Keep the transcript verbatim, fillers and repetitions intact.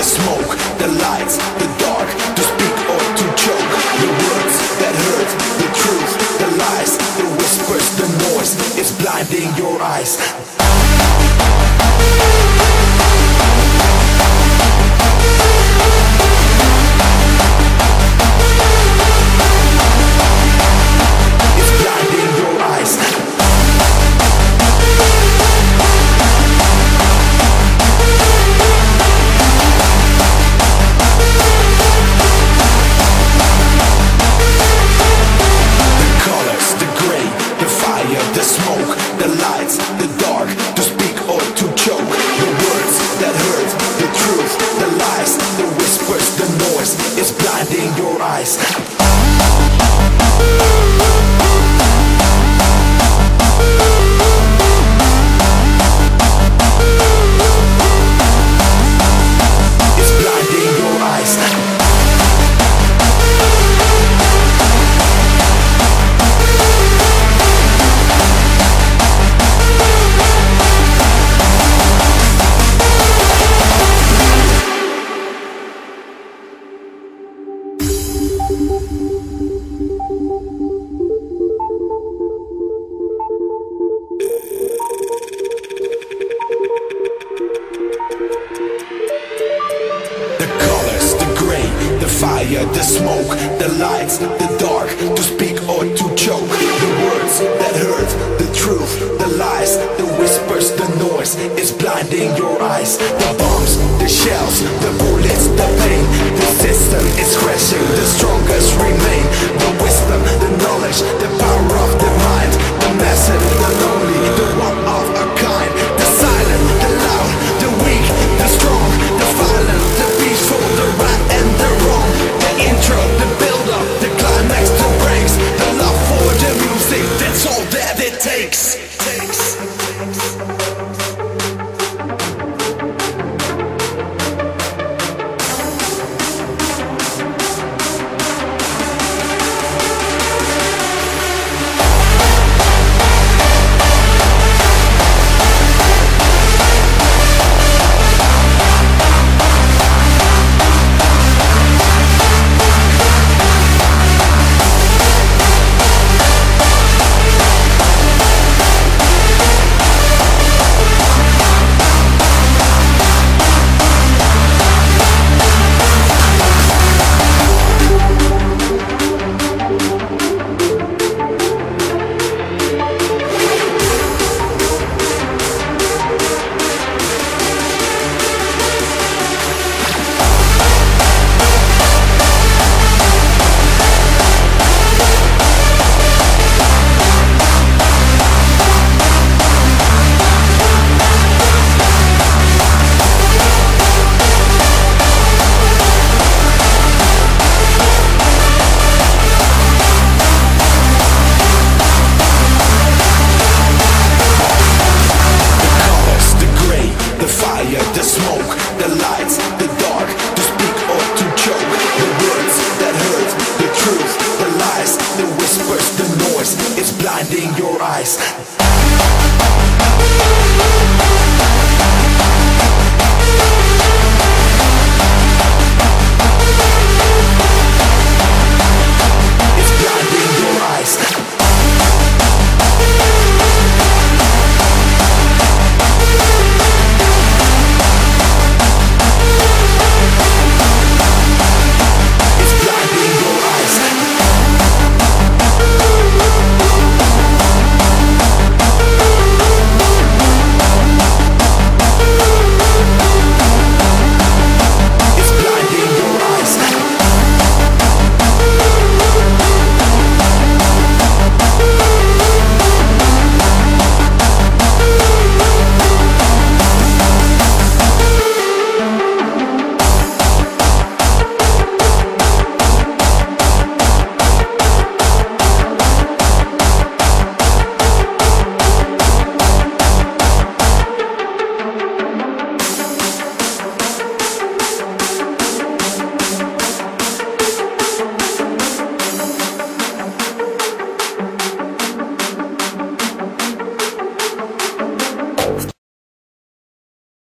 the smoke, the lights, the dark, to speak or to choke. The words that hurt, the truth, the lies, the whispers, the noise is blinding your eyes. The smoke, the lights, the dark, to speak or to choke. The words that hurt, the truth, the lies, the whispers, the noise is blinding your eyes. It's blinding your eyes. Fire, the smoke, the lights, the dark, to speak or to choke. The words that hurt, the truth, the lies, the whispers, the noise is blinding your eyes. The bombs, the shells, the bullets, the pain, the system is crashing, the strongest remain. The wisdom, the knowledge, the power of the mind, the massive, the lonely, the one of a kind, the silent, the loud, the weak, the strong, the violent, the peaceful, the right and the wrong. The intro, the build-up, the climax, the breaks, the love for the music, that's all that it takes. takes. The smoke, the lights, the dark, to speak or to choke. The words that hurt, the truth, the lies, the whispers, the noise is blinding your eyes.